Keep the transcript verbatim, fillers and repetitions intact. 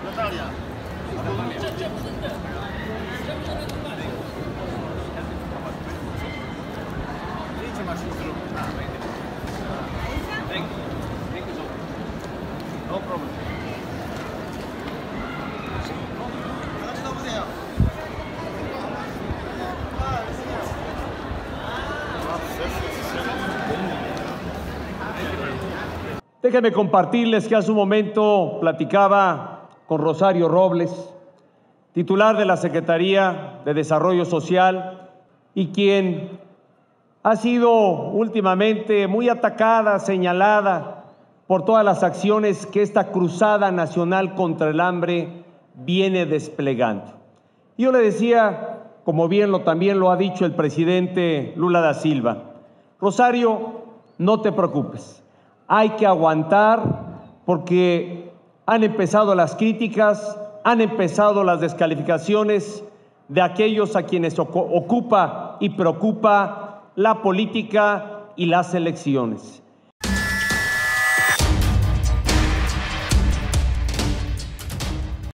No problem. Déjenme compartirles que hace un momento platicaba con Rosario Robles, titular de la Secretaría de Desarrollo Social y quien ha sido últimamente muy atacada, señalada por todas las acciones que esta cruzada nacional contra el hambre viene desplegando. Yo le decía, como bien lo también lo ha dicho el presidente Lula da Silva, Rosario, no te preocupes, hay que aguantar porque han empezado las críticas, han empezado las descalificaciones de aquellos a quienes ocupa y preocupa la política y las elecciones.